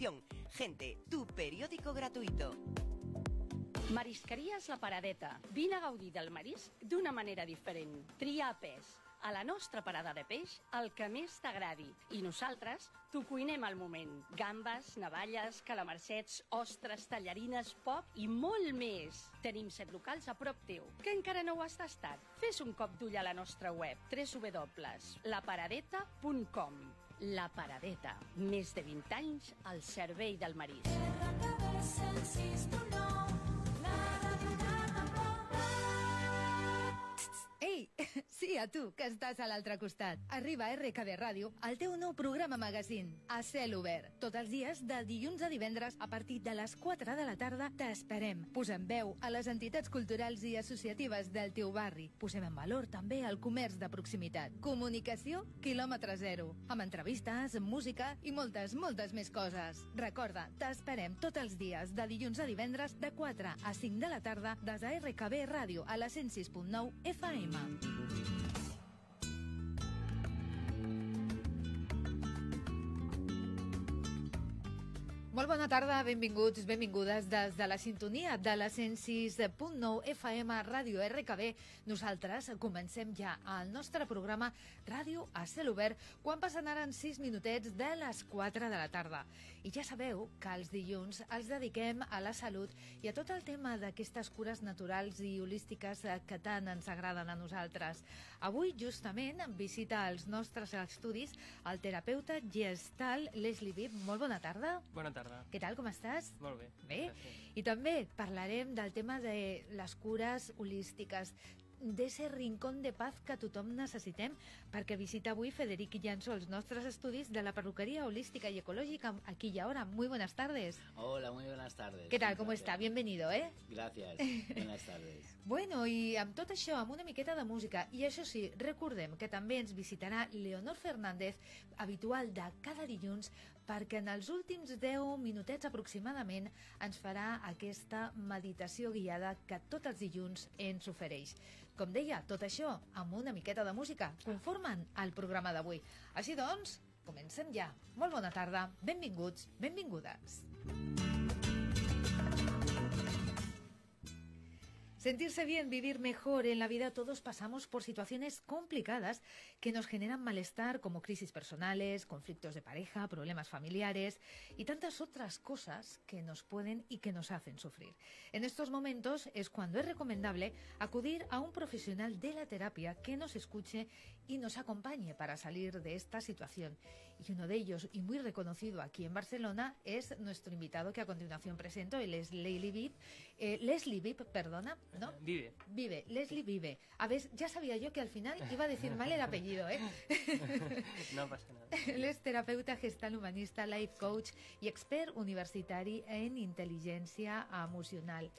suscripción. Gente, tu periódico gratuito. Marisqueries La Paradeta. Vine a gaudir del marisc d'una manera diferent. Triar pes. A la nostra parada de peix, el que més t'agradi. I nosaltres t'ho cuinem al moment. Gambes, navalles, calamarsets, ostres, tallarines, pop i molt més. Tenim 7 locals a prop teu. Que encara no ho has tastat? Fes un cop d'ull a la nostra web www.laparadeta.com. La Paradeta. Més de 20 anys al servei del marisc. Ei, sí, a tu, que estàs a l'altre costat. Arriba a RKB Ràdio, el teu nou programa magazín, A Cel Obert. Tots els dies, de dilluns a divendres, a partir de les 4 de la tarda, t'esperem. Posem veu a les entitats culturals i associatives del teu barri. Posem en valor també el comerç de proximitat. Comunicació, quilòmetre zero. Amb entrevistes, música i moltes, moltes més coses. Recorda, t'esperem tots els dies, de dilluns a divendres, de 4 a 5 de la tarda, des de RKB Ràdio, a la 106.9 FM. Molt bona tarda, benvinguts, benvingudes des de la sintonia de la 106.9 FM Ràdio RKB. Nosaltres comencem ja el nostre programa Ràdio a Cel Obert quan passen ara 6 minutets de les 4 de la tarda. I ja sabeu que els dilluns els dediquem a la salut i a tot el tema d'aquestes cures naturals i holístiques que tant ens agraden a nosaltres. Avui, justament, visita als nostres estudis el terapeuta gestal Leslie Bibb. Molt bona tarda. Bona tarda. Què tal, com estàs? Molt bé. Bé? Gràcies. I també parlarem del tema de les cures holístiques, d'ese rincón de paz que tothom necessitem, perquè visita avui Federic Llançó els nostres estudis de la perruquería holística y ecológica aquí y ahora. Muy buenas tardes. Hola, muy buenas tardes. ¿Qué tal? ¿Cómo está? Bienvenido, ¿eh? Gracias. Buenas tardes. Bueno, i amb tot això, amb una miqueta de música, i això sí, recordem que també ens visitarà Leonor Fernández, habitual de cada dilluns, perquè en els últims 10 minutets aproximadament ens farà aquesta meditació guiada que tots els dilluns ens ofereix. Com deia, tot això amb una miqueta de música conformen el programa d'avui. Així doncs, comencem ja. Molt bona tarda, benvinguts, benvingudes. Sentirse bien, vivir mejor. En la vida todos pasamos por situaciones complicadas que nos generan malestar, como crisis personales, conflictos de pareja, problemas familiares y tantas otras cosas que nos pueden y que nos hacen sufrir. En estos momentos es cuando es recomendable acudir a un profesional de la terapia que nos escuche y nos acompañe para salir de esta situación. Y uno de ellos, y muy reconocido aquí en Barcelona, es nuestro invitado que a continuación presento, él es Leslie Bibb, perdona, ¿no? Vive. Leslie Vive. A ver, ya sabía yo que al final iba a decir mal el apellido, ¿eh? No passa nada. Él es terapeuta gestal humanista, life coach i expert universitari en intel·ligència emocional.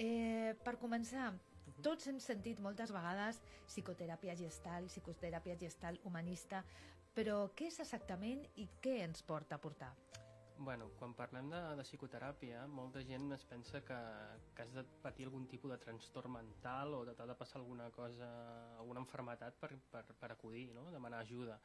Per començar, tots hem sentit moltes vegades psicoteràpia gestal humanista, però què és exactament i què ens porta a portar? Bueno, quan parlem de psicoteràpia, molta gent es pensa que has de patir algun tipus de trastorn mental o t'ha de passar alguna cosa, alguna malaltia per acudir, no? Demanar ajuda.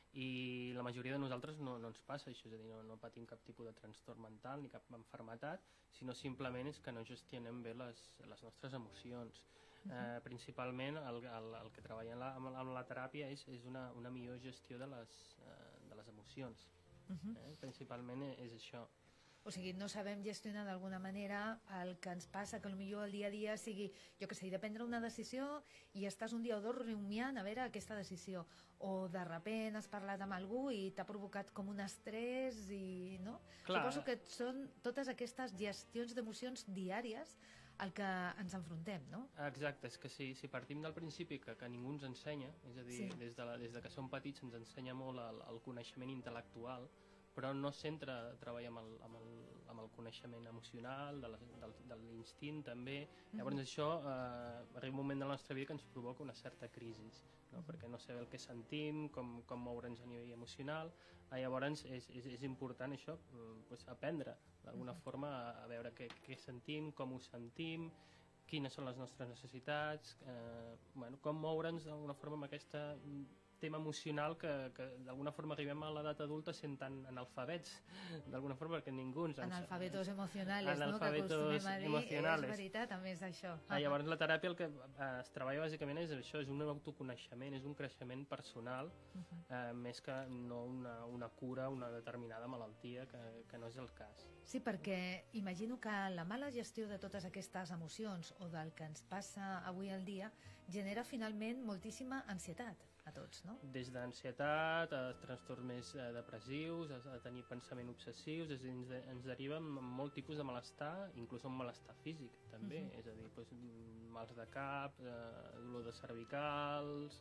I la majoria de nosaltres no ens passa això, és a dir, no patim cap tipus de trastorn mental ni cap malaltia, sinó simplement és que no gestionem bé les nostres emocions. Principalment el que treballem amb la teràpia és una millor gestió de les emocions. Principalment és això. O sigui, no sabem gestionar d'alguna manera el que ens passa, que potser el dia a dia sigui, jo què sé, de prendre una decisió i estàs un dia o dos rumiant a veure aquesta decisió, o de repent has parlat amb algú i t'ha provocat com un estrès i, no? Clar. Suposo que són totes aquestes gestions d'emocions diàries al que ens enfrontem, no? Exacte, és que si partim del principi que ningú ens ensenya, és a dir, des de que som petits ens ensenya molt el coneixement intel·lectual, però no sempre treballa amb el coneixement emocional, de l'instint també. Llavors això arriba un moment de la nostra vida que ens provoca una certa crisi, no? Perquè no sabem el que sentim, com moure'ns a nivell emocional. Llavors és important això, aprendre d'alguna forma a veure què sentim, com ho sentim, quines són les nostres necessitats, com moure'ns d'alguna forma amb aquesta tema emocional que d'alguna forma arribem a l'edat adulta sent tan analfabets, d'alguna forma, perquè ningú ens... Analfabetos emocionales, no? Que Analfabetos acostumem a dir, emocionales. és veritat, a més d'això. Llavors la teràpia el que es treballa bàsicament és això, és un autoconeixement, és un creixement personal, més que no una cura, una determinada malaltia, que no és el cas. Sí, perquè imagino que la mala gestió de totes aquestes emocions o del que ens passa avui al dia genera finalment moltíssima ansietat a tots, no? Des d'ansietat, a trastorns més depressius, a tenir pensament obsessius, és a dir, ens deriva amb molt tipus de malestar, inclús un malestar físic, també, és a dir, mals de cap, dolor de cervicals,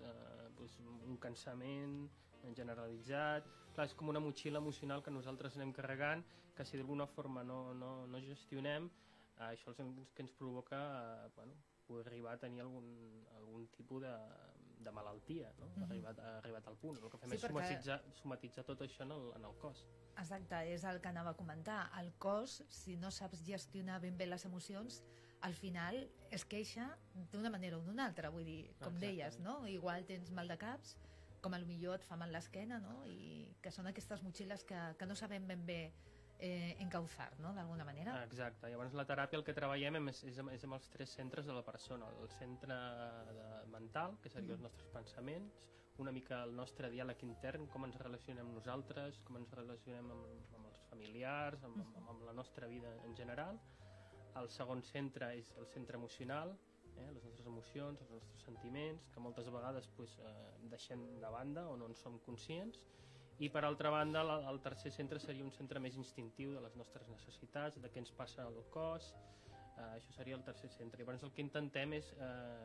un cansament generalitzat. Clar, és com una motxilla emocional que nosaltres anem carregant, que si d'alguna forma no gestionem, això és el que ens provoca poder arribar a tenir algun tipus de malaltia, no? Ha arribat al punt. El que fem és somatitzar tot això en el cos. Exacte, és el que anava a comentar. El cos, si no saps gestionar ben bé les emocions, al final es queixa d'una manera o d'una altra. Vull dir, com deies, no? Igual tens mal de caps, com a lo millor et fa mal l'esquena, no? I que són aquestes motxilles que no sabem ben bé encauzar, no? D'alguna manera. Exacte. Llavors la teràpia el que treballem és amb els 3 centres de la persona. El centre mental, que serien els nostres pensaments, una mica el nostre diàleg intern, com ens relacionem nosaltres, com ens relacionem amb els familiars, amb la nostra vida en general. El segon centre és el centre emocional, les nostres emocions, els nostres sentiments, que moltes vegades deixem de banda o no en som conscients. I per altra banda, el tercer centre seria un centre més instintiu de les nostres necessitats, de què ens passa al cos. Això seria el tercer centre. Llavors el que intentem és,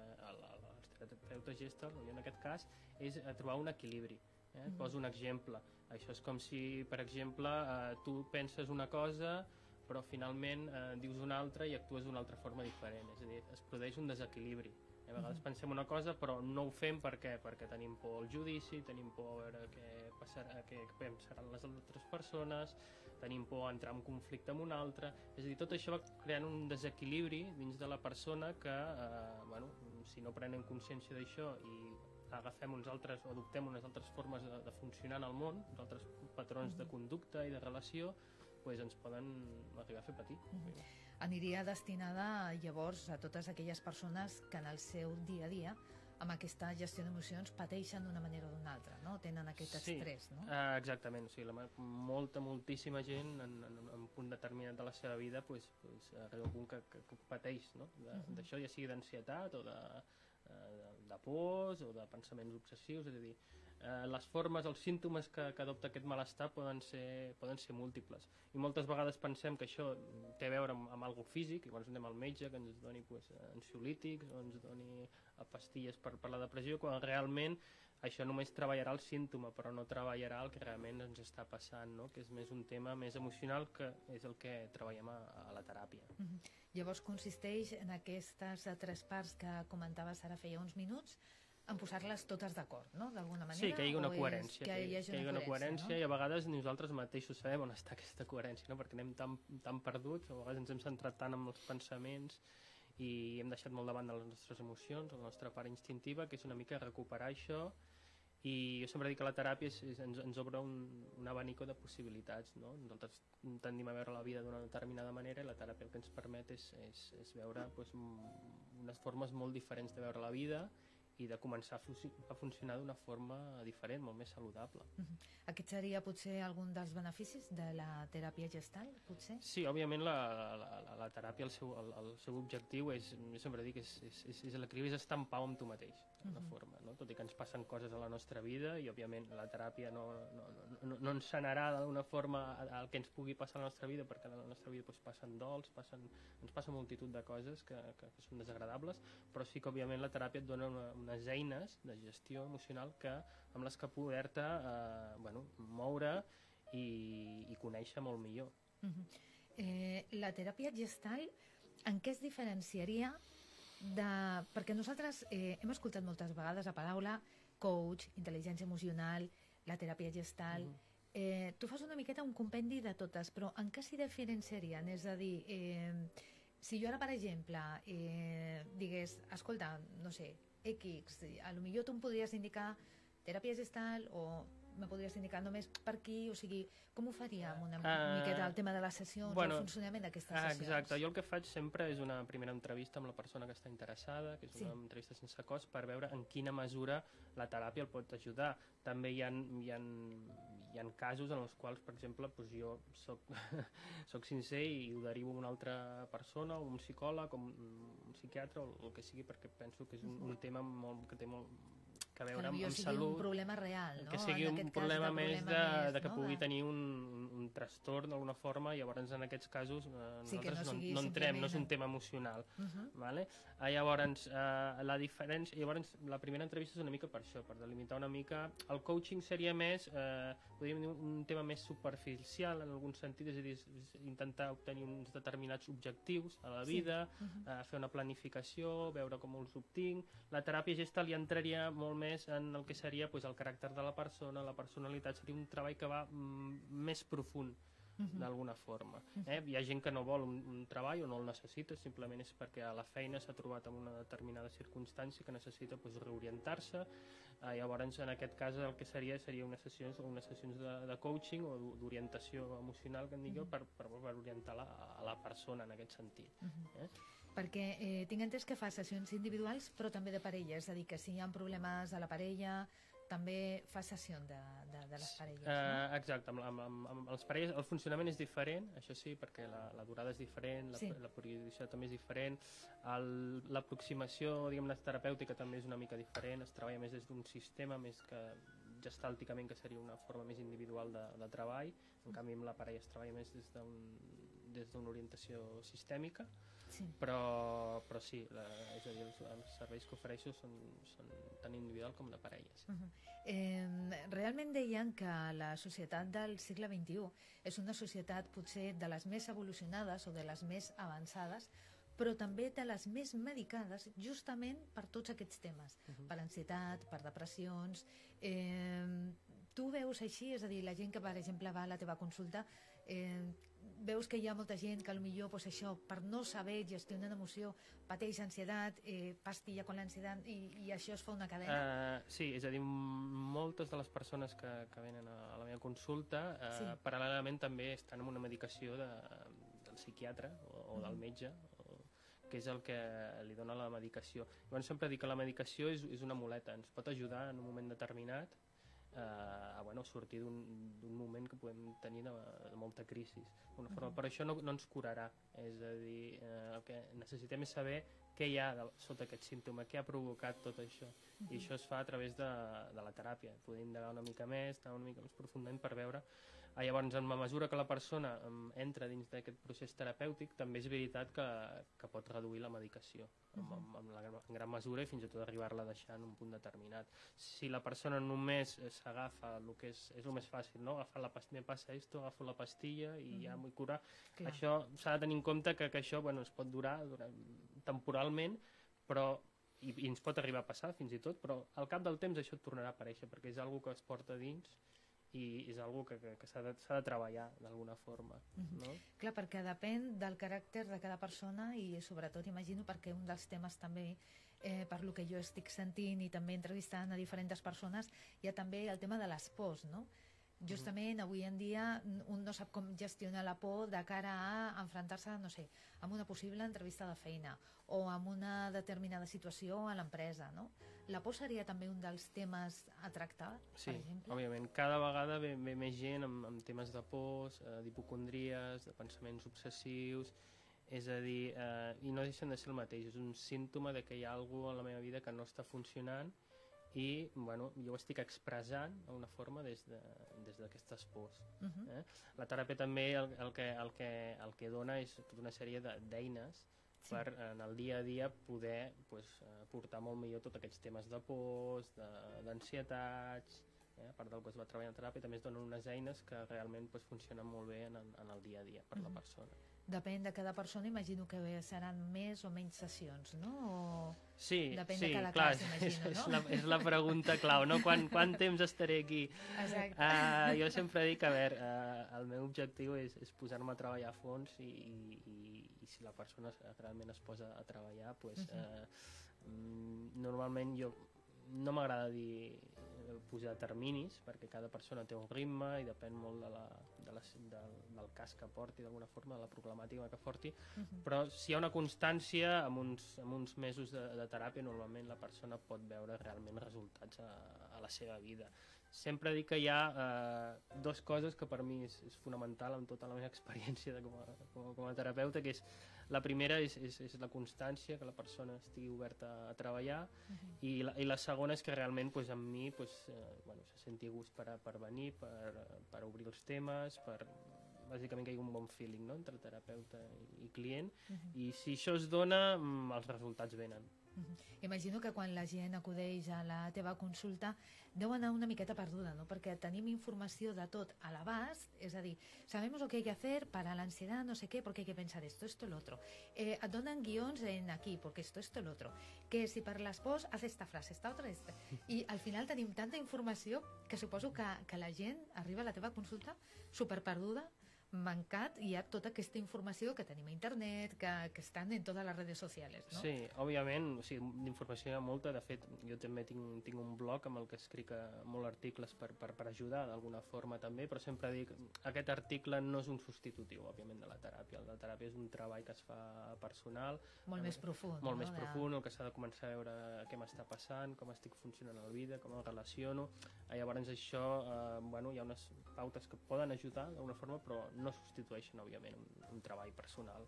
els terapeutes Gestalt, en aquest cas, és trobar un equilibri. Et poso un exemple. Això és com si, per exemple, tu penses una cosa, però finalment dius una altra i actues d'una altra forma diferent. És a dir, es produeix un desequilibri. A vegades pensem una cosa però no ho fem perquè tenim por al judici, tenim por a veure què pensaran les altres persones, tenim por a entrar en conflicte amb una altra. És a dir, tot això va creant un desequilibri dins de la persona que, si no prenem consciència d'això i agafem adoptem unes altres formes de funcionar en el món, uns altres patrons de conducta i de relació, ens poden arribar a fer patir. Aniria destinada llavors a totes aquelles persones que en el seu dia a dia amb aquesta gestió d'emocions pateixen d'una manera o d'una altra, no? Tenen aquest estrès, no? Exactament, moltíssima gent en un punt determinat de la seva vida arriba un punt que pateix d'això, ja sigui d'ansietat o de pors o de pensaments obsessius, és a dir, les formes, els símptomes que adopta aquest malestar poden ser múltiples i moltes vegades pensem que això té a veure amb algo físic, llavors anem al metge que ens doni ansiolítics o ens doni pastilles per la depressió, quan realment això només treballarà el símptoma però no treballarà el que realment ens està passant, no? Que és més un tema més emocional, que és el que treballem a la teràpia. Llavors consisteix en aquestes 3 parts que comentaves ara feia uns minuts, en posar-les totes d'acord, no? D'alguna manera? Sí, que hi hagi una coherència. Que hi hagi una coherència, no? I a vegades nosaltres mateixos sabem on està aquesta coherència, no? Perquè anem tan perduts, a vegades ens hem centrat tant en els pensaments i hem deixat molt davant de les nostres emocions, la nostra part instintiva, que és una mica recuperar això. I jo sempre dic que la teràpia ens obre un abanico de possibilitats, no? Nosaltres tendim a veure la vida d'una determinada manera i la teràpia el que ens permet és veure unes formes molt diferents de veure la vida i de començar a funcionar d'una forma diferent, molt més saludable. Aquest seria potser algun dels beneficis de la teràpia Gestalt, potser? Sí, òbviament la teràpia, el seu objectiu és, jo sempre dic, és l'equilibri, és estar en pau amb tu mateix, d'una forma, no? Tot i que ens passen coses a la nostra vida i òbviament la teràpia no ens sanarà d'una forma el que ens pugui passar a la nostra vida, perquè a la nostra vida passen dols, ens passa multitud de coses que són desagradables, però sí que òbviament la teràpia et dona unes eines de gestió emocional amb les que poder-te moure i conèixer molt millor. La teràpia Gestalt, en què es diferenciaria perquè nosaltres hem escoltat moltes vegades la paraula coach, intel·ligència emocional, la teràpia Gestalt. Tu fas una miqueta un compendi de totes, però en què s'hi diferenciarien? És a dir, si jo ara, per exemple, digués, escolta, no sé, X, a lo millor tu em podries indicar teràpia gestal o me podries indicar només per aquí? O sigui, com ho faríem una miqueta el tema de les sessions, el funcionament d'aquestes sessions? Exacte, jo el que faig sempre és una primera entrevista amb la persona que està interessada, que és una entrevista sense cost, per veure en quina mesura la teràpia el pot ajudar. També hi ha casos en els quals, per exemple, doncs jo soc sincer i ho derivo a una altra persona, o un psicòleg, o un psiquiatre, o el que sigui, perquè penso que és un tema que té molt a veure amb salut. Que sigui un problema real, no? Que sigui un problema més de que pugui tenir un trastorn d'alguna forma, i llavors en aquests casos nosaltres no entrem, no és un tema emocional. Llavors, la diferència... Llavors, la primera entrevista és una mica per això, per delimitar una mica... El coaching seria més, podríem dir, un tema més superficial en algun sentit, és a dir, intentar obtenir uns determinats objectius a la vida, fer una planificació, veure com els obtinc. La teràpia gestal ja entraria molt més en el que seria el caràcter de la persona, la personalitat, seria un treball que va més profund d'alguna forma. Hi ha gent que no vol un treball o no el necessita, simplement és perquè a la feina s'ha trobat en una determinada circumstància que necessita reorientar-se. Llavors, en aquest cas, el que seria unes sessions de coaching o d'orientació emocional, que en dic jo, per orientar a la persona en aquest sentit. Perquè tinc entès que fa sessions individuals però també de parella, és a dir, que si hi ha problemes a la parella també fa sessió de les parelles, no? Exacte, amb les parelles el funcionament és diferent, això sí, perquè la durada és diferent, la periodicitat també és diferent, l'aproximació, diguem-ne, terapèutica també és una mica diferent, es treballa més des d'un sistema més que gestàlticament, que seria una forma més individual de treball. En canvi amb la parella es treballa més des d'una orientació sistèmica, però sí, és a dir, els serveis que ofereixo són tant individual com de parelles. Realment deien que la societat del segle XXI és una societat potser de les més evolucionades o de les més avançades, però també de les més medicades justament per tots aquests temes, per ansietat, per depressions. Tu veus així, és a dir, la gent que per exemple va a la teva consulta, veus que hi ha molta gent que potser això, per no saber gestionar l'emoció, pateix ansietat, pastilla con l'ansietat, i això es fa una cadena? Sí, és a dir, moltes de les persones que venen a la meva consulta paral·lelament també estan amb una medicació del psiquiatre o del metge, que és el que li dona la medicació. Llavors sempre dic que la medicació és una muleta, ens pot ajudar en un moment determinat a sortir d'un moment que podem tenir de molta crisi. Però això no ens curarà, és a dir, el que necessitem és saber què hi ha sota aquest símptoma, què ha provocat tot això, i això es fa a través de la teràpia, poder indagar una mica més, anar una mica més profundament per veure. Llavors, en la mesura que la persona entra dins d'aquest procés terapèutic, també és veritat que pot reduir la medicació en gran mesura, i fins i tot arribar-la a deixar en un punt determinat. Si la persona només s'agafa el que és el més fàcil, no? Me passa esto, agafo la pastilla i ja m'ho cura. Això s'ha de tenir en compte que això es pot durar temporalment, i ens pot arribar a passar fins i tot, però al cap del temps això et tornarà a aparèixer, perquè és una cosa que es porta dins i és una cosa que s'ha de treballar d'alguna forma. Clar, perquè depèn del caràcter de cada persona, i sobretot imagino perquè un dels temes també, per lo que jo estic sentint i també entrevistant a diferents persones, hi ha també el tema de les pors, no? Justament avui en dia un no sap com gestionar la por de cara a enfrontar-se, no sé, amb una possible entrevista de feina o amb una determinada situació a l'empresa, no? La por seria també un dels temes a tractar, per exemple? Sí, òbviament. Cada vegada ve més gent amb temes de pors, d'hipocondries, de pensaments obsessius, és a dir, i no deixen de ser el mateix, és un símptoma de que hi ha alguna cosa a la meva vida que no està funcionant, i jo ho estic expressant d'una forma des d'aquestes pors. La teràpia també el que dona és tota una sèrie d'eines per en el dia a dia poder portar molt millor tots aquests temes de pors, d'ansietats, a part del que es va treballar en teràpia, també es donen unes eines que realment funcionen molt bé en el dia a dia per la persona. Depèn de cada persona, imagino que seran més o menys sessions, no? Sí, clar, és la pregunta clau, no? Quant temps estaré aquí? Exacte. Jo sempre dic, el meu objectiu és posar-me a treballar a fons, i si la persona realment es posa a treballar, normalment jo no m'agrada dir posar terminis, perquè cada persona té un ritme i depèn molt del cas que porti, d'alguna forma, de la problemàtica que porti, però si hi ha una constància, amb uns mesos de teràpia, normalment la persona pot veure realment resultats a la seva vida. Sempre dic que hi ha dues coses que per mi és fonamental en tota la meva experiència com a terapeuta, que és la primera és la constància, que la persona estigui oberta a treballar, i la segona és que realment amb mi se senti a gust per venir, per obrir els temes, bàsicament que hi hagi un bon feeling, no?, entre terapeuta i client, i si això es dona, els resultats venen. Imagino que quan la gent acudeix a la teva consulta deu anar una miqueta perduda, ¿no? Perquè tenim informació de tot a l'abast, és a dir, sabemos lo que hay que hacer para la ansiedad, no sé qué, porque hay que pensar esto, lo otro. Et donen guions en aquí, porque esto, lo otro. Que si per les pors, haz esta frase, esta otra, esta. I al final tenim tanta informació que suposo que la gent arriba a la teva consulta superperduda, mancat, hi ha tota aquesta informació que tenim a internet, que estan en totes les redes socials, no? Sí, òbviament, d'informació hi ha molta. De fet, jo també tinc un blog amb el que escric molts articles per ajudar d'alguna forma també, però sempre dic, aquest article no és un substitutiu, òbviament, de la teràpia. La teràpia és un treball que es fa personal. Molt més profund. Molt més profund, el que s'ha de començar a veure què m'està passant, com estic funcionant a la vida, com em relaciono. Llavors això, hi ha unes pautes que poden ajudar d'alguna forma, però no substitueixen, òbviament, un treball personal.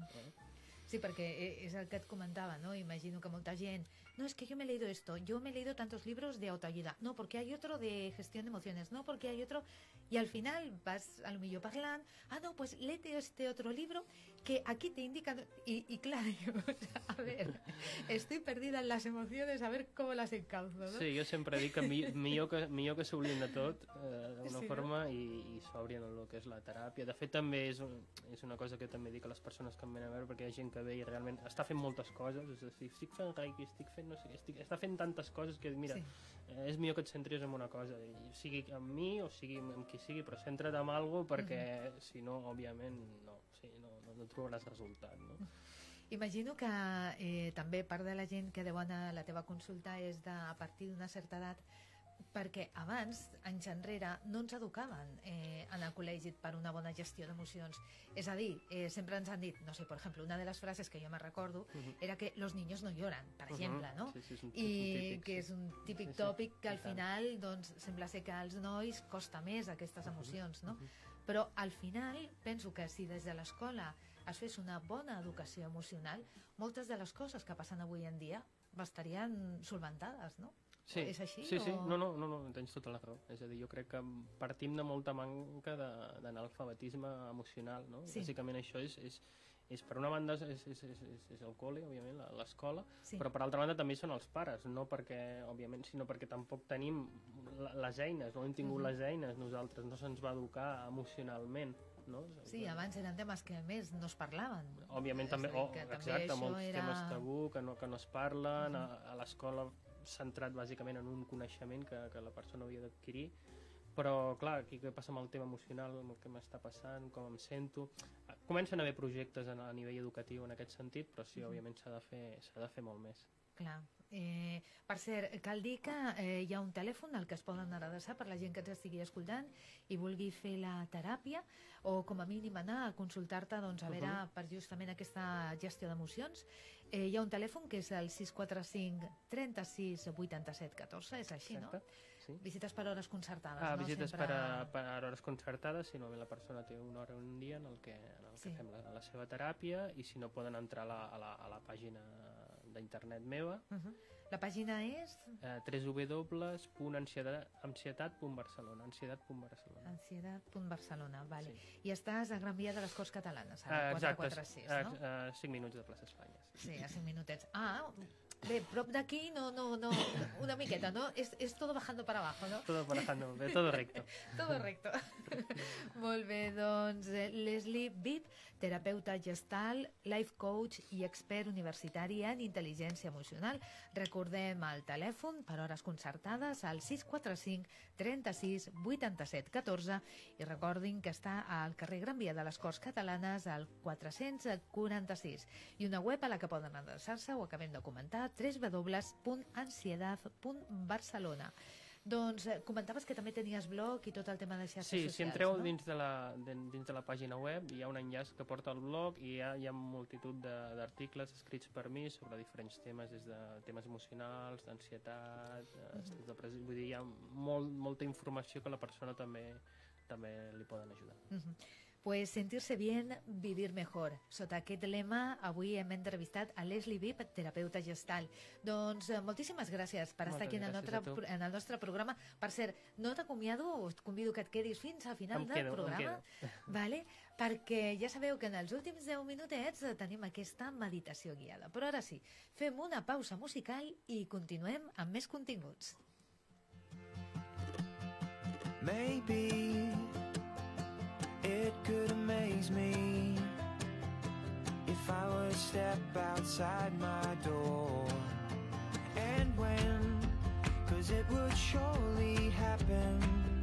Sí, perquè és el que et comentava, ¿no? Imagino que molta gent, no, es que yo me he leído esto, yo me he leído tantos libros de autoayuda, no, porque hay otro de gestión de emociones, no, porque hay otro, y al final vas a lo millor parlant, no, pues léete este otro libro que aquí te indican, y claro, a ver, estoy perdida en las emociones, a ver cómo las encauzo, ¿no? Sí, jo sempre dic que millor que s'oblien de tot, d'alguna forma, i s'obrin el que és la teràpia. De fet, també és una cosa que també dic a les persones que em venen a veure, perquè hi ha gent que ve i realment està fent moltes coses, és a dir, estic fent reiki, estic fent no sé què, està fent tantes coses que, mira, és millor que et centris en una cosa, sigui amb mi o sigui amb qui sigui, però centra't en alguna cosa, perquè si no, òbviament, no trobaràs resultat, no? Imagino que també part de la gent que deu anar a la teva consulta és a partir d'una certa edat, perquè abans, anys enrere, no ens educaven en el col·legi per una bona gestió d'emocions. És a dir, sempre ens han dit, no sé, per exemple, una de les frases que jo me recordo era que los niños no lloran, per exemple, no? I que és un típic tòpic que al final, doncs, sembla ser que als nois costa més aquestes emocions, no? Però al final penso que si des de l'escola es fes una bona educació emocional, moltes de les coses que passen avui en dia estarien solventades, no? Sí, és així? Sí, no, tens tota la raó. És a dir, jo crec que partim de molta manca d'analfabetisme emocional, no? Bàsicament això és per una banda és el col·le, òbviament, l'escola, però per altra banda també són els pares, no perquè, òbviament, sinó perquè tampoc tenim les eines, no hem tingut les eines nosaltres, no se'ns va educar emocionalment, no? Sí, abans eren temes que més no es parlaven. Òbviament també, exacte, molts temes tabú que no es parlen, a l'escola centrat bàsicament en un coneixement que la persona havia d'adquirir, però clar, aquí què passa amb el tema emocional, amb el que m'està passant, com em sento. Comencen a haver projectes a nivell educatiu en aquest sentit, però sí, òbviament s'ha de fer molt més. Clar. Per cert, cal dir que hi ha un telèfon al que es poden adreçar per la gent que ens estigui escoltant i vulgui fer la teràpia o com a mínim anar a consultar-te a veure per justament aquesta gestió d'emocions. Hi ha un telèfon que és el 645 36 87 14, és així, no? Visites per hores concertades, no? Visites per hores concertades, si no la persona té una hora o un dia en el que fem la seva teràpia, i si no poden entrar a la pàgina d'internet meva. La pàgina és? www.ansietat.barcelona ansietat.barcelona, vale. I estàs a Gran Via de les Corts Catalanes, a 446, no? A 5 minuts de plaça Espanya. Sí, a 5 minutets. Bé, prop d'aquí, no, una miqueta, ¿no? Es todo bajando para abajo, ¿no? Todo bajando, todo recto. Todo recto. Molt bé, doncs Leslie Bibb, terapeuta gestal, life coach i expert universitari en intel·ligència emocional. Recordem el telèfon per hores concertades al 645 36 87 14 i recordin que està al carrer Gran Via de les Corts Catalanes al 446 i una web a la que poden adreçar-se, ho acabem de comentar, a www.ansiedad.barcelona. Doncs comentaves que també tenies blog i tot el tema de xarxes socials, si entreu no? dins de la pàgina web hi ha un enllaç que porta al blog i hi ha multitud d'articles escrits per mi sobre diferents temes, des de temes emocionals, d'ansietat, vull dir, hi ha molta informació que la persona també li poden ajudar. Pues sentir-se bien, vivir mejor. Sota aquest lema, avui hem entrevistat a Leslie Vip, terapeuta gestal. Doncs moltíssimes gràcies per estar aquí en el nostre programa. Per cert, no t'acomiado, us convido que et quedis fins al final del programa, vale? Perquè ja sabeu que en els últims 10 minutets tenim aquesta meditació guiada. Però ara sí, fem una pausa musical i continuem amb més continguts. Maybe it could amaze me if I would step outside my door. And when, 'cause it would surely happen.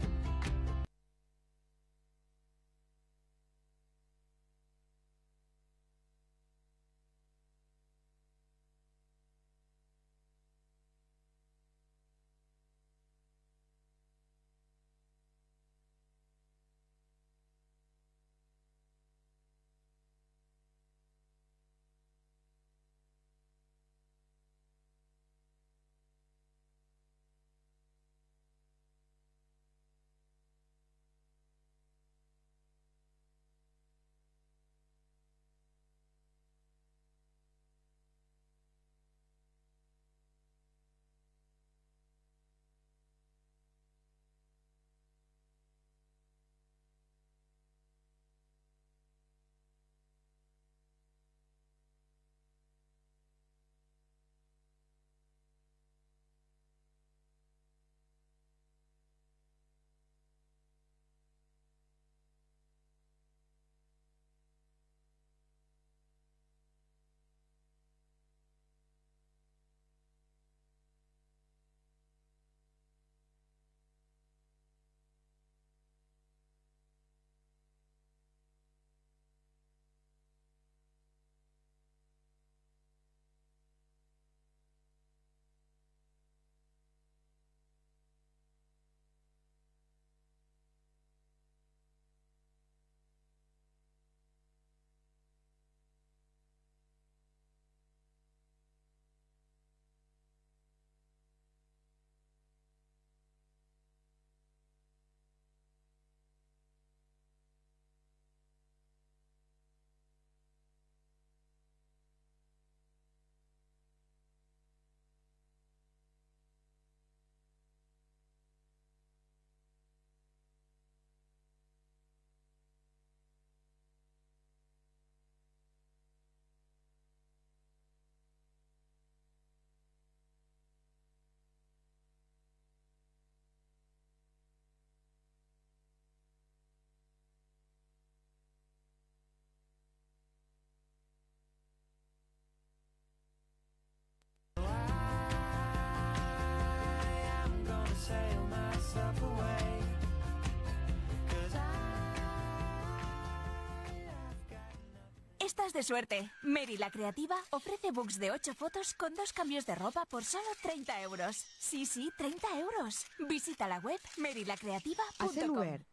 Estás de suerte. Mary la Creativa ofrece books de 8 fotos con 2 cambios de ropa por solo 30 euros. Sí, 30 euros. Visita la web marylacreativa.com. A cel obert,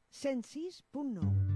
106.9.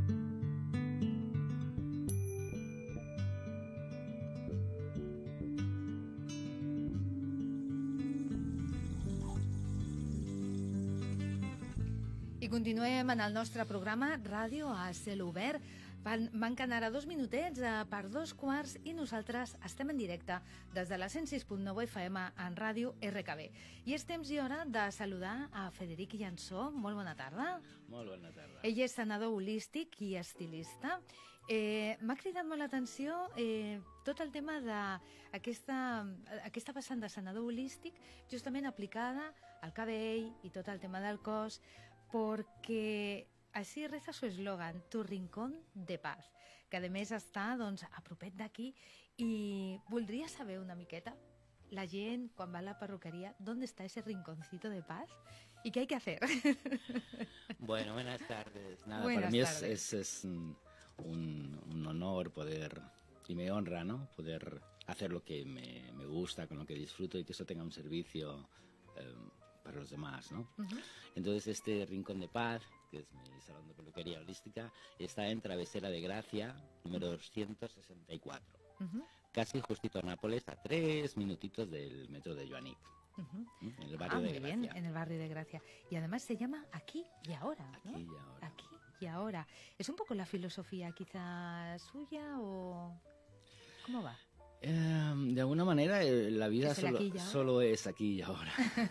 I continuem en el nostre programa Ràdio a cel obert. Manquen ara 2 minutets per 2:15 i nosaltres estem en directe des de la 106.9 FM en Ràdio RKB. I és temps i hora de saludar a Frederic Llansó. Molt bona tarda. Molt bona tarda. Ell és sanador holístic i estilista. M'ha cridat molt l'atenció tot el tema d'aquesta vessant de sanador holístic justament aplicada al cabell i tot el tema del cos, perquè així reza su eslogan, tu rincón de paz, que a més està a propet d'aquí, i voldria saber una miqueta, la gent quan va a la perruquería, ¿dónde está ese rinconcito de paz? ¿Y qué hay que hacer? Bueno, buenas tardes. Nada, Buenas para mí tardes. es un honor poder, y me honra, ¿no? Poder hacer lo que me gusta, con lo que disfruto y que eso tenga un servicio para los demás, ¿no? Entonces este Rincón de Paz, que es mi salón de peluquería holística, está en Travesera de Gracia, número 264. Casi justito a Nápoles, a 3 minutitos del metro de Joanic. En el barrio de muy Gracia. bien, en el barrio de Gracia. Y además se llama Aquí y Ahora, ¿no? Aquí y ahora. Aquí y Ahora. ¿Es un poco la filosofía quizás suya o cómo va? De alguna manera la vida ¿Es el aquí y ahora? solo es aquí y ahora.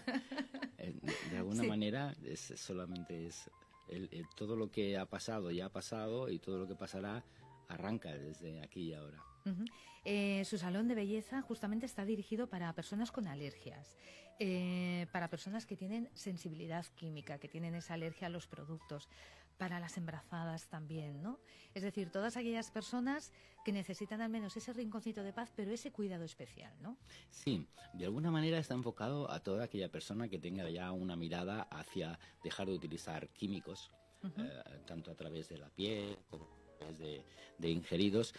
De alguna Sí. manera solamente es todo lo que ha pasado ya ha pasado y todo lo que pasará arranca desde aquí y ahora. Su salón de belleza justamente está dirigido para personas con alergias, para personas que tienen sensibilidad química, que tienen esa alergia a los productos, para las embarazadas también, ¿no? Es decir, todas aquellas personas que necesitan al menos ese rinconcito de paz, pero ese cuidado especial, ¿no? Sí, de alguna manera está enfocado a toda aquella persona que tenga ya una mirada hacia dejar de utilizar químicos, tanto a través de la piel como a través de ingeridos,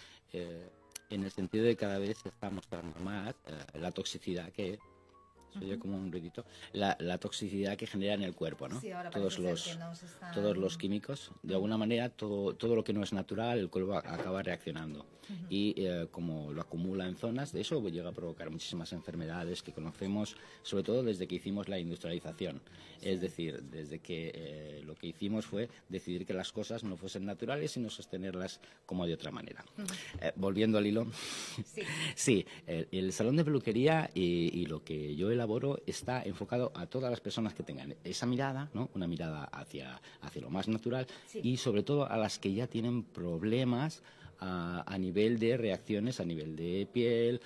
en el sentido de que cada vez se está mostrando más la toxicidad que se oye como un ruidito, la toxicidad que genera en el cuerpo, ¿no? Sí, ahora todos parece los ser que nos están- todos los químicos, de alguna manera todo lo que no es natural, el cuerpo acaba reaccionando. Y como lo acumula en zonas, de eso llega a provocar muchísimas enfermedades que conocemos, sobre todo desde que hicimos la industrialización. Es decir, desde que lo que hicimos fue decidir que las cosas no fuesen naturales, sino sostenerlas como de otra manera. Volviendo al hilo, sí, el salón de peluquería y lo que yo elaboro está enfocado a todas las personas que tengan esa mirada, ¿no? Una mirada hacia lo más natural, y sobre todo a las que ya tienen problemas a nivel de reacciones, a nivel de piel,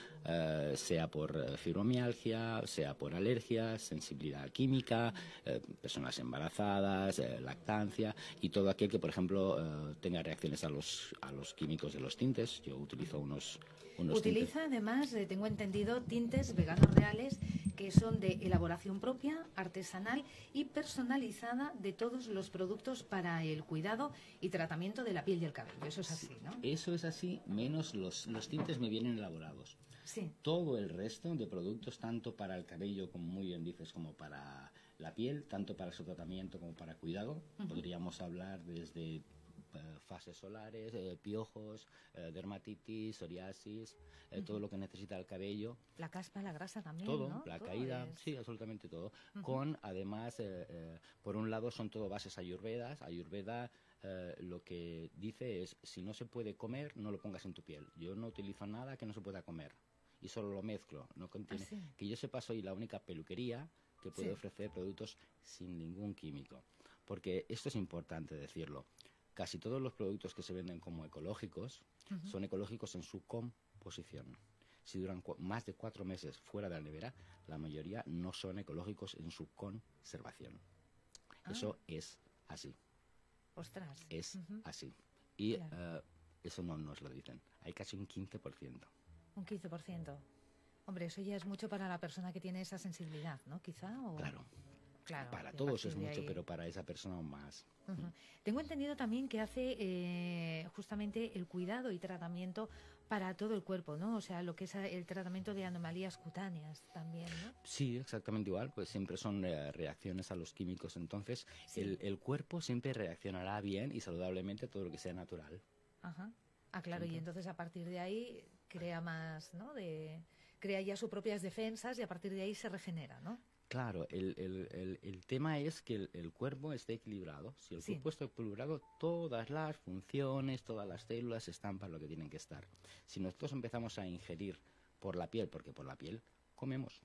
sea por fibromialgia, sea por alergias, sensibilidad química, personas embarazadas, lactancia y todo aquel que, por ejemplo, tenga reacciones a los químicos de los tintes. Yo utilizo unos Utiliza además, tengo entendido, tintes veganos reales que son de elaboración propia, artesanal y personalizada de todos los productos para el cuidado y tratamiento de la piel y el cabello. Eso es así, ¿no? Eso es así, menos los tintes me vienen elaborados. Sí. Todo el resto de productos, tanto para el cabello, como muy bien dices, como para la piel, tanto para su tratamiento como para cuidado, podríamos hablar desde fases solares, piojos, dermatitis, psoriasis, todo lo que necesita el cabello. La caspa, la grasa también, Todo, ¿no? la Todo caída, es- sí, absolutamente todo. Con, además, por un lado son todo bases ayurvedas. Ayurveda lo que dice es, si no se puede comer, no lo pongas en tu piel. Yo no utilizo nada que no se pueda comer y solo lo mezclo. No contiene. sí. Que yo sepa, soy la única peluquería que puede Sí. ofrecer productos sin ningún químico. Porque esto es importante decirlo. Casi todos los productos que se venden como ecológicos son ecológicos en su composición. Si duran más de 4 meses fuera de la nevera, la mayoría no son ecológicos en su conservación. Eso es así, Ostras. es así. Y Claro. eso no nos lo dicen. Hay casi un 15%. Un 15%. Hombre, eso ya es mucho para la persona que tiene esa sensibilidad, ¿no? Quizá. O... Claro, Claro, para y a todos partir es de mucho, ahí- pero para esa persona aún más. Tengo entendido también que hace justamente el cuidado y tratamiento para todo el cuerpo, ¿no? O sea, lo que es el tratamiento de anomalías cutáneas también, ¿no? Sí, exactamente igual, pues siempre son reacciones a los químicos, entonces el cuerpo siempre reaccionará bien y saludablemente a todo lo que sea natural. Ajá. Ah, claro, y entonces a partir de ahí crea más, ¿no? Crea ya sus propias defensas y a partir de ahí se regenera, ¿no? Claro, el tema es que el cuerpo esté equilibrado. Si el Sí. cuerpo está equilibrado, todas las funciones, todas las células están para lo que tienen que estar. Si nosotros empezamos a ingerir por la piel, porque por la piel comemos,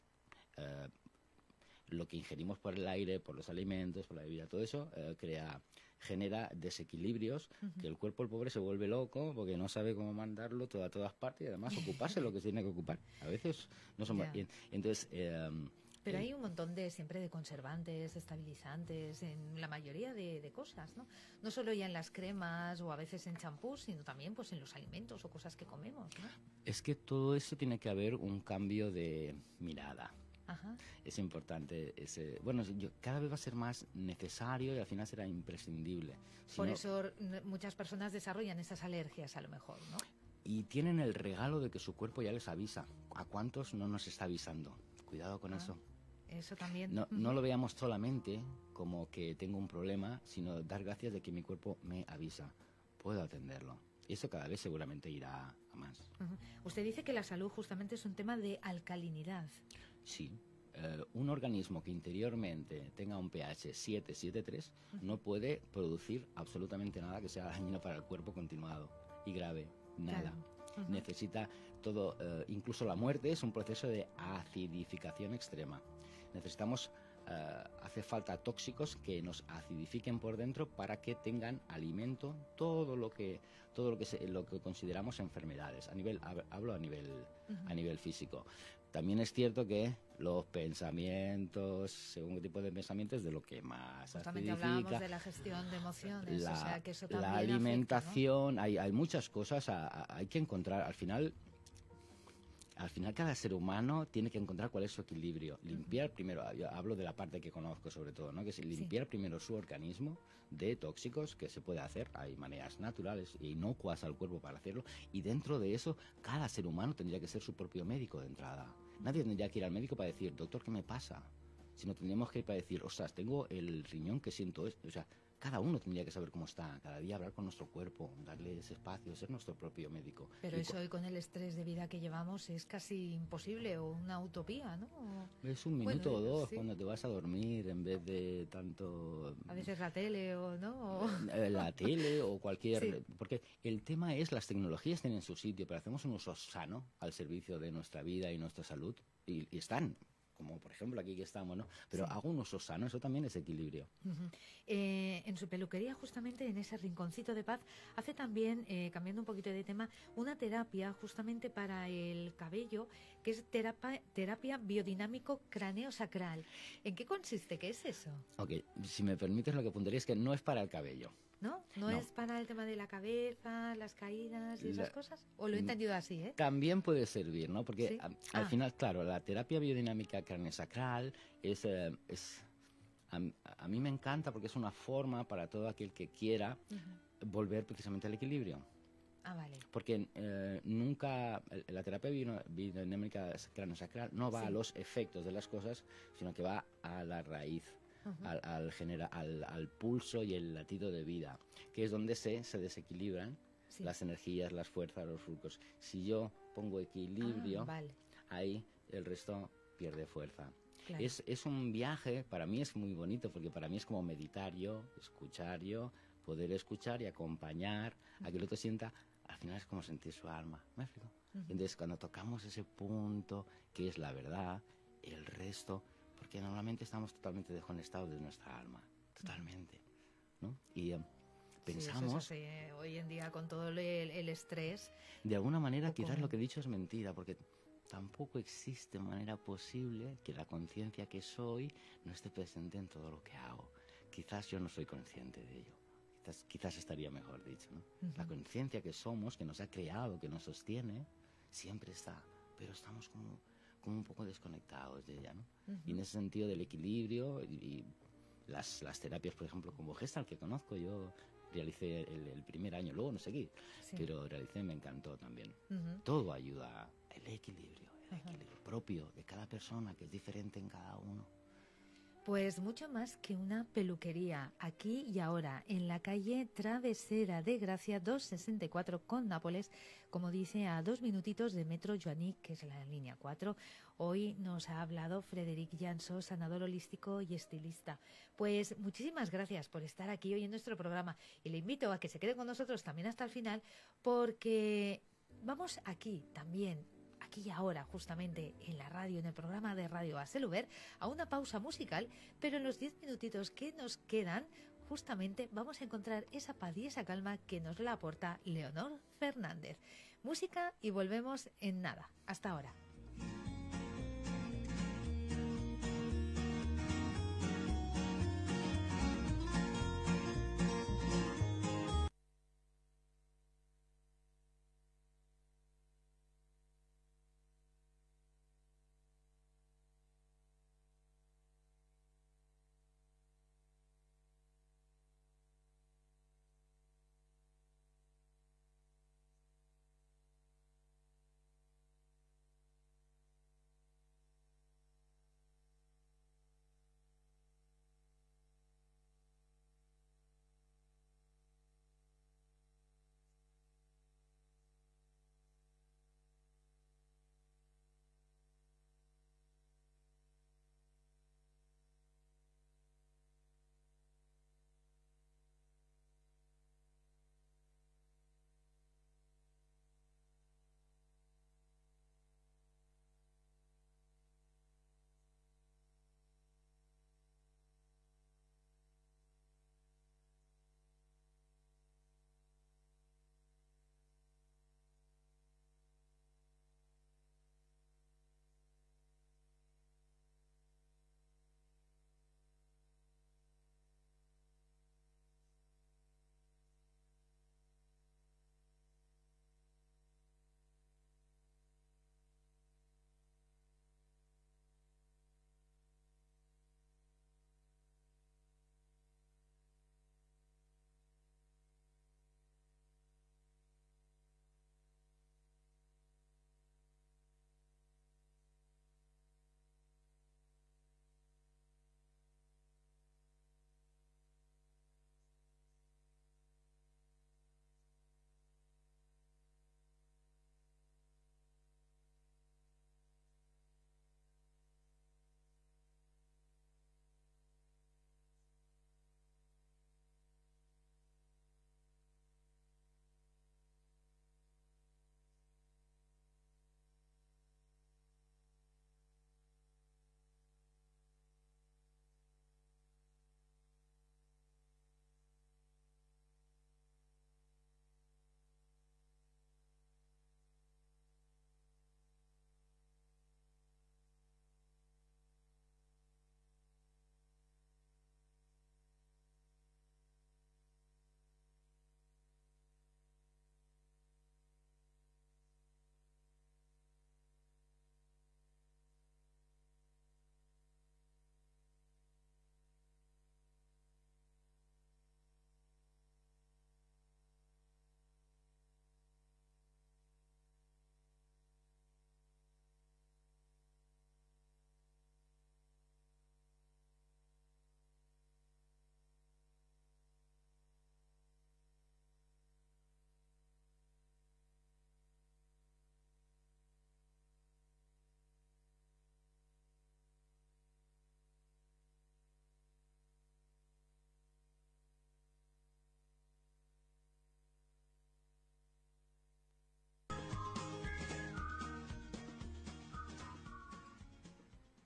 lo que ingerimos por el aire, por los alimentos, por la bebida, todo eso genera desequilibrios, que el cuerpo, el pobre, se vuelve loco porque no sabe cómo mandarlo todo a todas partes y además ocuparse lo que se tiene que ocupar. A veces no somos... Ya. Entonces... Pero hay un montón siempre de conservantes, estabilizantes, en la mayoría de cosas, ¿no? No solo ya en las cremas o a veces en champús, sino también pues en los alimentos o cosas que comemos, ¿no? Es que todo eso tiene que haber un cambio de mirada. Ajá. Es importante. Cada vez va a ser más necesario y al final será imprescindible. Si Por no- eso muchas personas desarrollan esas alergias a lo mejor, ¿no? y tienen el regalo de que su cuerpo ya les avisa. ¿A cuántos no nos está avisando? Cuidado con eso. Eso también. No lo veamos solamente como que tengo un problema, sino dar gracias de que mi cuerpo me avisa. Puedo atenderlo. Y eso cada vez seguramente irá a más. Usted dice que la salud justamente es un tema de alcalinidad. Sí. Un organismo que interiormente tenga un pH 7, 7,3 no puede producir absolutamente nada que sea dañino para el cuerpo continuado y grave. Nada. Claro. Necesita todo, incluso la muerte es un proceso de acidificación extrema. Necesitamos, hace falta tóxicos que nos acidifiquen por dentro para que tengan alimento todo lo que consideramos enfermedades. Hablo a nivel físico. También es cierto que los pensamientos, según qué tipo de pensamientos, de lo que más justamente acidifica. Hablábamos de la gestión de emociones, o sea que eso también la alimentación, afecta, ¿no? hay muchas cosas, hay que encontrar, al final cada ser humano tiene que encontrar cuál es su equilibrio. Limpiar primero, yo hablo de la parte que conozco sobre todo, ¿no? Que es limpiar primero su organismo de tóxicos, que se puede hacer, hay maneras naturales e inocuas al cuerpo para hacerlo, y dentro de eso cada ser humano tendría que ser su propio médico de entrada. Nadie tendría que ir al médico para decir, doctor, ¿qué me pasa? Sino tendríamos que ir para decir, ostras, tengo el riñón que siento esto. O sea, cada uno tendría que saber cómo está, cada día hablar con nuestro cuerpo, darle ese espacio, ser nuestro propio médico. Pero eso hoy con el estrés de vida que llevamos es casi imposible o una utopía, ¿no? Es un minuto o dos cuando te vas a dormir en vez de tanto... A veces la tele o no. La tele o cualquier... Porque el tema es, las tecnologías tienen su sitio, pero hacemos un uso sano al servicio de nuestra vida y nuestra salud y están... como por ejemplo aquí que estamos, ¿no? Pero hago un uso sano, eso también es equilibrio. En su peluquería, justamente en ese rinconcito de paz, hace también, cambiando un poquito de tema, una terapia justamente para el cabello, que es terapia biodinámico craneosacral. ¿En qué consiste? ¿Qué es eso? Ok, si me permites, lo que apuntaría es que no es para el cabello. ¿No es para el tema de la cabeza, las caídas y esas cosas? ¿O lo he entendido así, También puede servir, ¿no? Porque ¿sí? Al final, claro, la terapia biodinámica craneosacral a mí me encanta porque es una forma para todo aquel que quiera volver precisamente al equilibrio. Ah, vale. Porque nunca, la terapia biodinámica craneosacral no va a los efectos de las cosas, sino que va a la raíz. Al pulso y el latido de vida, que es donde se desequilibran las energías, las fuerzas, los flujos. Si yo pongo equilibrio, ahí el resto pierde fuerza. Claro. Es un viaje, para mí es muy bonito, porque para mí es como meditar yo, escuchar yo, poder escuchar y acompañar a que el otro sienta, al final es como sentir su alma, ¿me explico? Entonces cuando tocamos ese punto, que es la verdad, el resto... porque normalmente estamos totalmente desconectados de nuestra alma, totalmente, ¿no? Y pensamos... Sí, eso es así, hoy en día con todo el estrés... De alguna manera quizás lo que he dicho es mentira, porque tampoco existe manera posible que la conciencia que soy no esté presente en todo lo que hago. Quizás yo no soy consciente de ello, quizás estaría mejor dicho, ¿no? La conciencia que somos, que nos ha creado, que nos sostiene, siempre está, pero estamos como un poco desconectados de ella, ¿no? Y en ese sentido del equilibrio y las terapias, por ejemplo, como Gestalt, que conozco, yo realicé el primer año, luego no seguí, pero realicé, me encantó también. Todo ayuda, el equilibrio propio de cada persona, que es diferente en cada uno. Pues mucho más que una peluquería, aquí y ahora, en la calle Travesera de Gracia 264 con Nápoles, como dice, a 2 minutitos de Metro Joanic, que es la línea 4. Hoy nos ha hablado Frederic Jansó, sanador holístico y estilista. Pues muchísimas gracias por estar aquí hoy en nuestro programa y le invito a que se quede con nosotros también hasta el final, porque vamos aquí también, aquí y ahora, justamente en la radio, en el programa de Radio Aseluber, a una pausa musical, pero en los 10 minutitos que nos quedan, justamente vamos a encontrar esa paz y esa calma que nos la aporta Leonor Fernández. Música y volvemos en nada. Hasta ahora.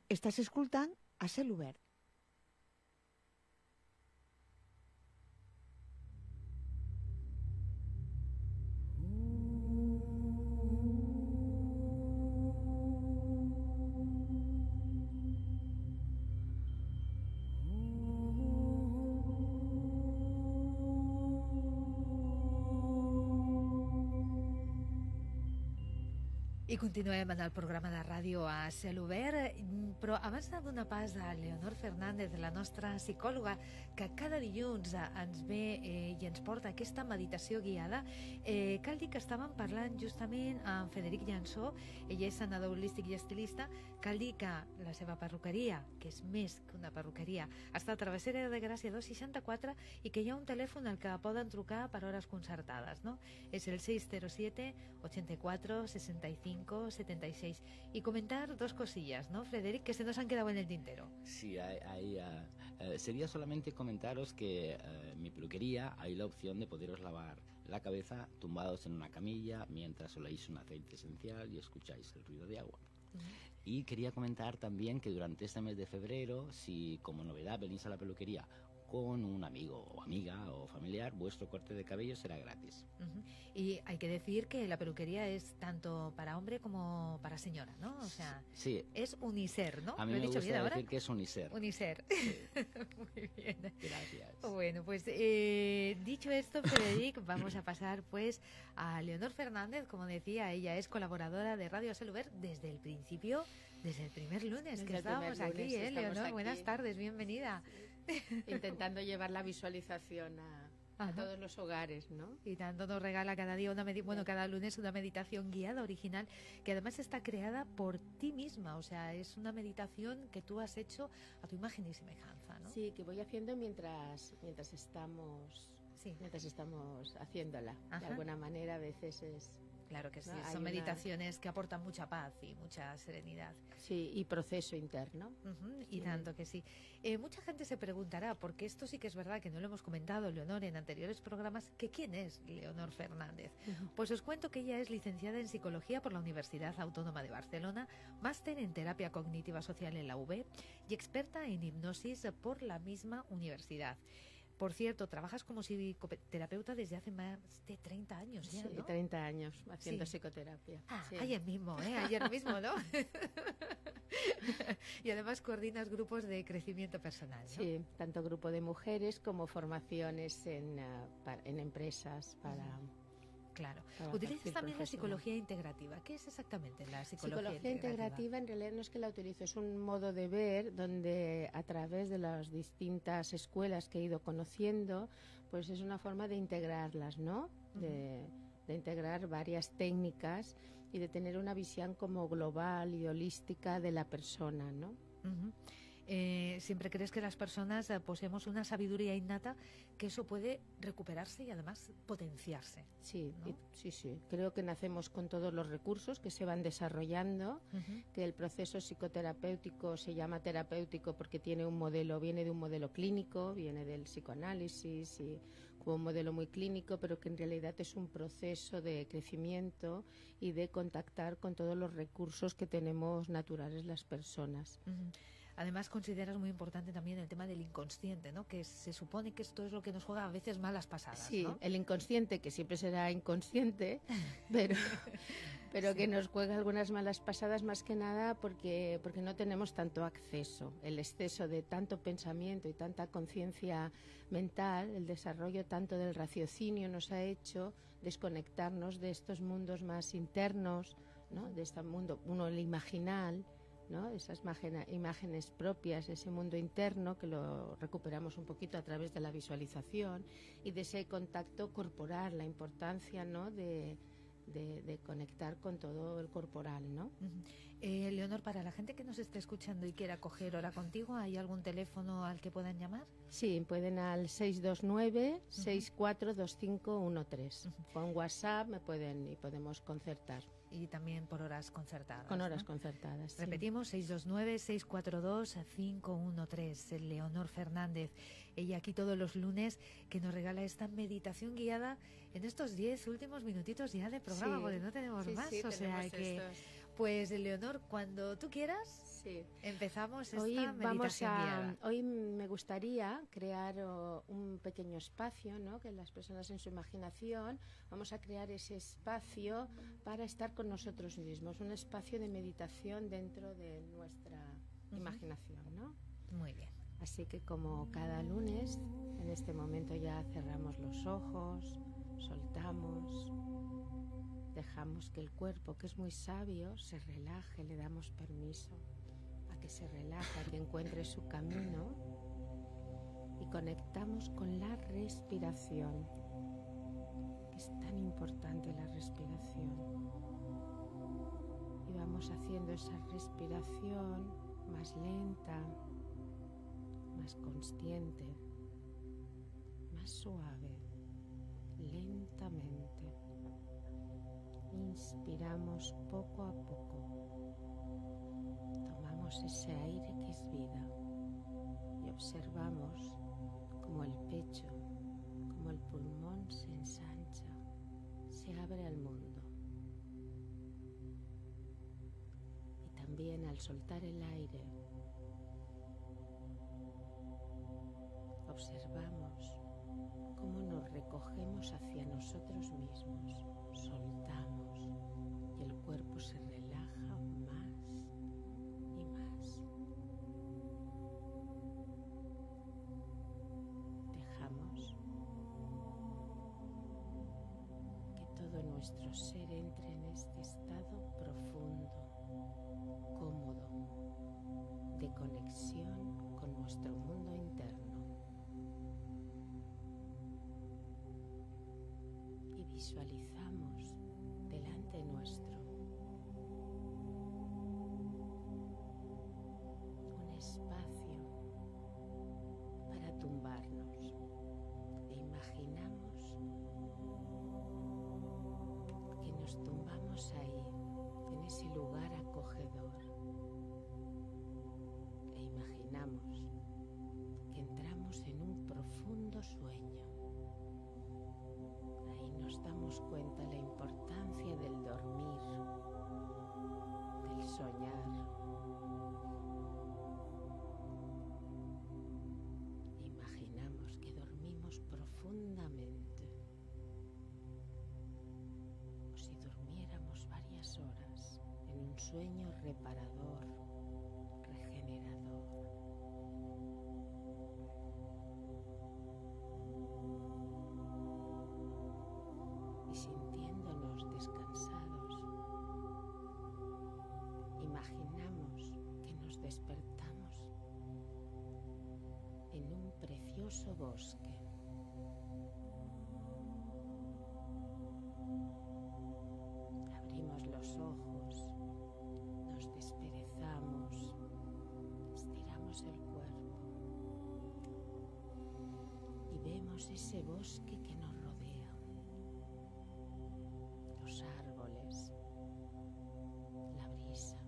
Estàs escoltant a Cel Obert. I continuem en el programa de ràdio a Cel Obert, però abans de donar pas a Leonor Fernández, la nostra psicòloga, que cada dilluns ens ve i ens porta aquesta meditació guiada, cal dir que estàvem parlant justament amb Frederic Llançó, ell és sanador holístic i estilista. Cal dir que la seva perruqueria, que és més que una perruqueria, està a Travessera de Gràcia 264 i que hi ha un telèfon al que poden trucar per hores concertades, ¿no? És el 607 84 65 76. Y comentar dos cosillas, ¿no, Frederic, que se nos han quedado en el tintero? Sí, sería solamente comentaros que en mi peluquería hay la opción de poderos lavar la cabeza tumbados en una camilla mientras oléis un aceite esencial y escucháis el ruido de agua. Y quería comentar también que durante este mes de febrero, si como novedad venís a la peluquería con un amigo o amiga o familiar, vuestro corte de cabello será gratis. Y hay que decir que la peluquería es tanto para hombre como para señora, ¿no? O sea, sí. Es uniser, ¿no? A mí ¿Lo he me dicho gusta bien decir ahora? que es uniser. Uniser. Sí. Muy bien. Gracias. Bueno, pues dicho esto, Frederic, vamos a pasar pues a Leonor Fernández. Como decía, ella es colaboradora de Radio Cel Obert desde el principio, desde el primer lunes que estábamos aquí, Leonor. Buenas tardes, bienvenida. Intentando llevar la visualización a todos los hogares, ¿no? Y tanto nos regala cada día cada lunes una meditación guiada original que además está creada por ti misma, o sea, es una meditación que tú has hecho a tu imagen y semejanza, ¿no? Sí, que voy haciendo mientras estamos haciéndola. De alguna manera a veces es... Claro que sí, ¿no? Son meditaciones que aportan mucha paz y mucha serenidad. Sí, y proceso interno. Y tanto que sí. Mucha gente se preguntará, porque esto sí que es verdad que no lo hemos comentado, Leonor, en anteriores programas, que ¿quién es Leonor Fernández? Pues os cuento que ella es licenciada en Psicología por la Universidad Autónoma de Barcelona, máster en Terapia Cognitiva Social en la UB y experta en hipnosis por la misma universidad. Por cierto, trabajas como psicoterapeuta desde hace más de 30 años ya, Sí, ¿no? 30 años haciendo psicoterapia. Sí. Ayer mismo, ¿no? Y además coordinas grupos de crecimiento personal, ¿no? Sí, tanto grupo de mujeres como formaciones en empresas para... Claro. Utilizas también la psicología integrativa. ¿Qué es exactamente la psicología integrativa? En realidad no es que la utilizo, es un modo de ver donde a través de las distintas escuelas que he ido conociendo, pues es una forma de integrarlas, ¿no? De integrar varias técnicas y de tener una visión como global y holística de la persona, ¿no? Siempre crees que las personas poseemos una sabiduría innata, que eso puede recuperarse y además potenciarse. Sí, ¿no? sí. Creo que nacemos con todos los recursos que se van desarrollando, que el proceso psicoterapéutico se llama terapéutico porque viene de un modelo clínico, viene del psicoanálisis y como un modelo muy clínico, pero que en realidad es un proceso de crecimiento y de contactar con todos los recursos que tenemos naturales las personas. Además, consideras muy importante también el tema del inconsciente, ¿no? Que se supone que esto es lo que nos juega a veces malas pasadas, Sí, ¿no? el inconsciente, que siempre será inconsciente, pero que nos juega algunas malas pasadas más que nada porque no tenemos tanto acceso. El exceso de tanto pensamiento y tanta conciencia mental, el desarrollo tanto del raciocinio nos ha hecho desconectarnos de estos mundos más internos, ¿no? De este mundo, el imaginal, ¿no? Esas imágenes propias, ese mundo interno que lo recuperamos un poquito a través de la visualización y de ese contacto corporal, la importancia, ¿no? de conectar con todo el corporal, ¿no? Leonor, para la gente que nos esté escuchando y quiera coger hora contigo, ¿hay algún teléfono al que puedan llamar? Sí, pueden al 629-642513. Con WhatsApp podemos concertar. Y también por horas concertadas. Con horas, ¿no? concertadas. Sí. Repetimos, 629-642-513. Leonor Fernández. Ella aquí todos los lunes, que nos regala esta meditación guiada en estos 10 últimos minutitos ya de programa, porque no tenemos más. Sí, o sea tenemos que estos. Pues, Leonor, cuando tú quieras, Sí. empezamos esta Hoy meditación guiada. hoy me gustaría crear un pequeño espacio, ¿no? Que las personas en su imaginación vamos a crear ese espacio para estar con nosotros mismos, un espacio de meditación dentro de nuestra imaginación, ¿no? Muy bien. Así que como cada lunes, en este momento ya cerramos los ojos, soltamos, dejamos que el cuerpo, que es muy sabio, se relaje, le damos permiso a que se relaje, a que encuentre su camino, y conectamos con la respiración, que es tan importante la respiración. Y vamos haciendo esa respiración más lenta, más consciente, más suave, lentamente. Inspiramos poco a poco, tomamos ese aire que es vida y observamos como el pecho, como el pulmón se ensancha, se abre al mundo. Y también al soltar el aire, observamos cómo nos recogemos hacia nosotros mismos, soltamos y el cuerpo se relaja más y más. Dejamos que todo nuestro ser entre en este estado profundo, cómodo, de conexión con nuestro mundo interno. Y visualizamos delante nuestro un espacio para tumbarnos, e imaginamos que nos tumbamos ahí, en ese lugar acogedor, e imaginamos que entramos en un profundo sueño. Ahí nos damos cuenta la importancia del dormir, del soñar. Imaginamos que dormimos profundamente, como si durmiéramos varias horas en un sueño reparador, regenerador. Y sintiéndonos descansados, imaginamos que nos despertamos en un precioso bosque. Abrimos los ojos, nos desperezamos, estiramos el cuerpo y vemos ese bosque que nos rodea. Los árboles, la brisa.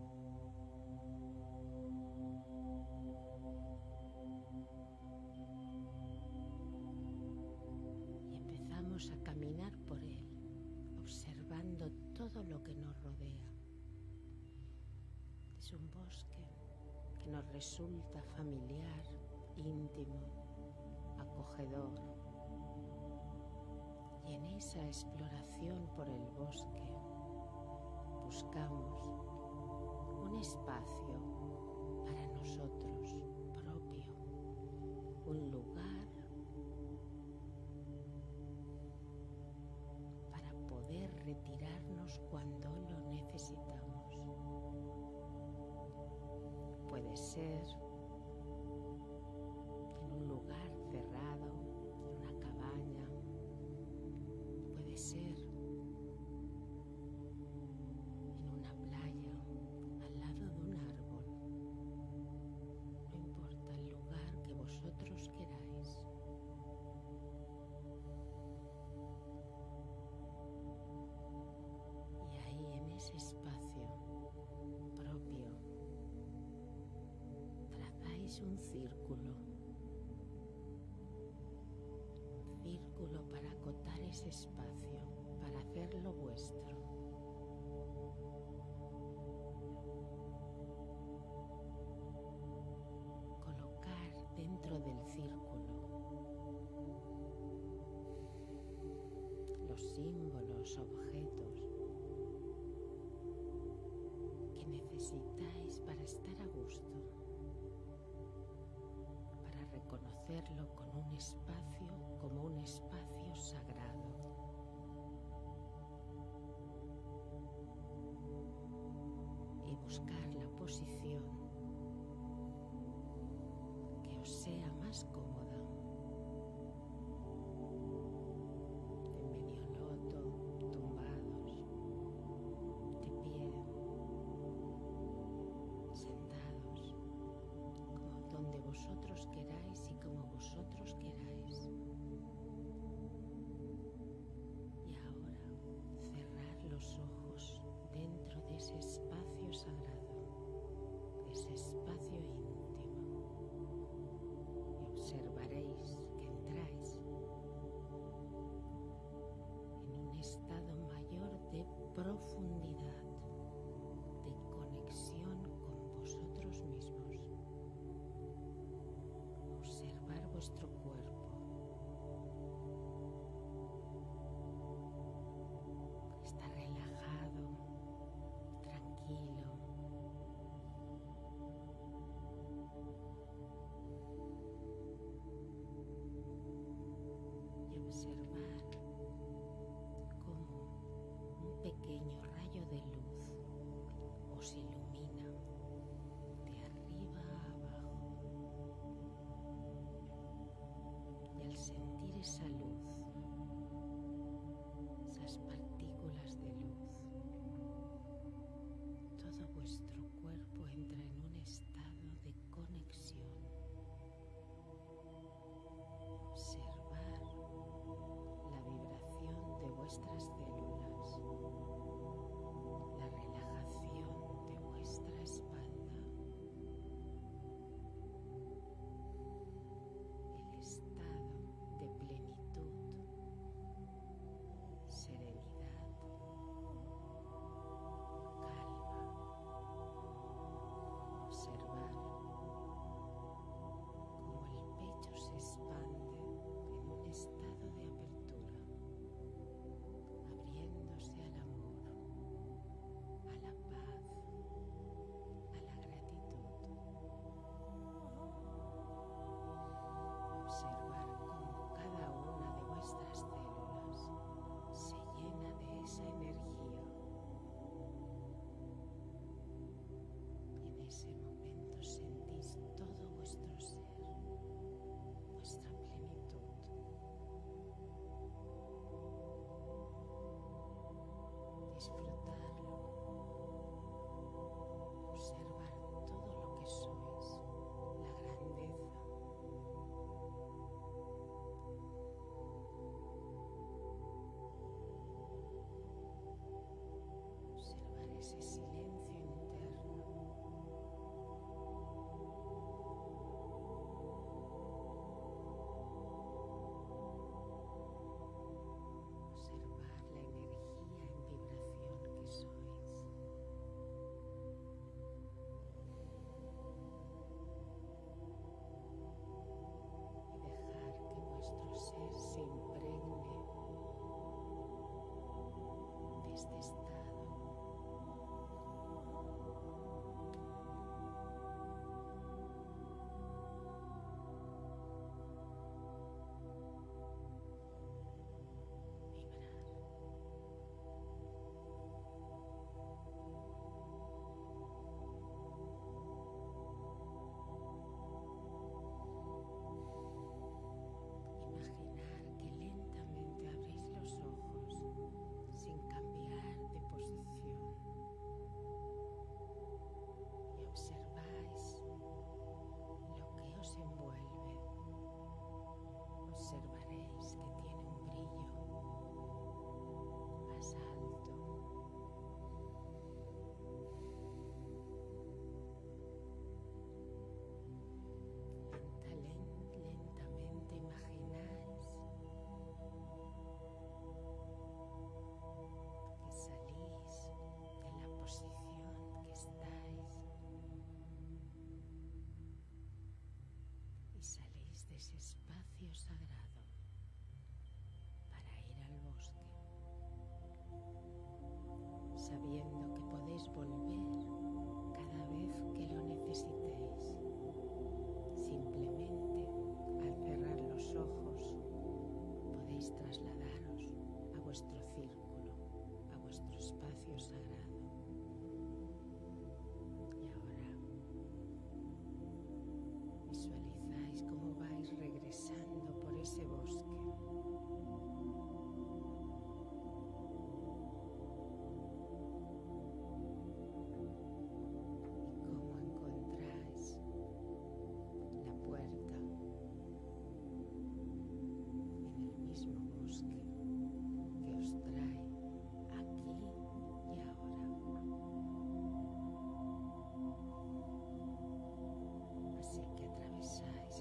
Y empezamos a caminar por él, observando todo lo que nos rodea. Es un bosque que nos resulta familiar, íntimo, acogedor. Y en esa exploración por el bosque buscamos un espacio para nosotros propio, un lugar para poder retirarnos cuando lo necesitamos. Puede ser en un lugar cerrado, en una cabaña. Puede ser en una playa, al lado de un árbol. No importa el lugar que vosotros queráis. Y ahí en ese espacio propio trazáis un círculo. Círculo para acotar ese espacio, para hacerlo vuestro. gusto, para reconocerlo con un espacio como un espacio sagrado. Y buscar la posición que os sea más cómoda. En medio loto, tumbados, de pie, sentados, como donde vosotros queráis y como vosotros queráis. Y ahora cerrar los ojos dentro de ese espacio sagrado, de ese espacio íntimo, y observaréis que entráis en un estado mayor de profundidad, de conexión con vosotros mismos. Observar vuestro cuerpo,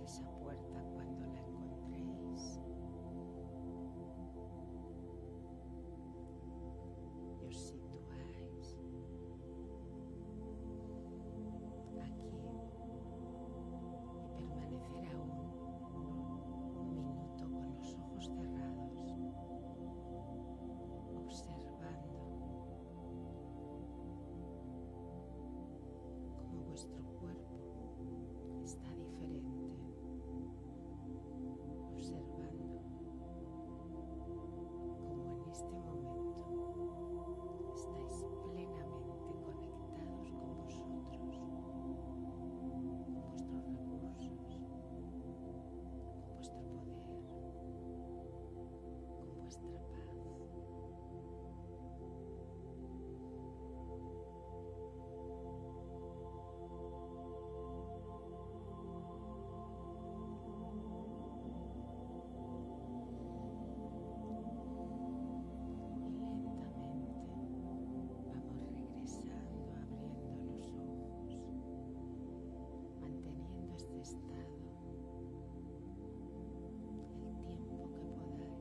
esa puerta cuando la encontréis y os situáis aquí y permanecer aún un minuto con los ojos cerrados, observando cómo vuestro cuerpo está diferente, observando cómo en este momento estáis plenamente conectados con vosotros, con vuestros recursos, con vuestro poder, con vuestra paz. Y lentamente vamos regresando, abriendo los ojos, manteniendo este estado el tiempo que podáis.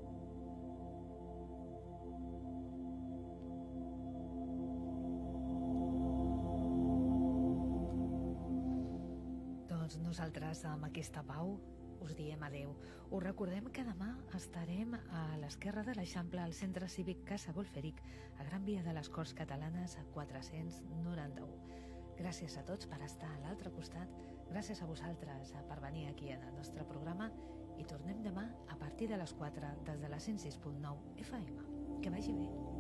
Doncs nosaltres amb aquesta pau us diem adeu. Us recordem que demà estarem a l'esquerra de l'Eixample al Centre Cívic Casa Volferic, a Gran Via de les Corts Catalanes 491. Gràcies a tots per estar a l'altre costat, gràcies a vosaltres per venir aquí en el nostre programa i tornem demà a partir de les 4 des de la 106.9 FM. Que vagi bé.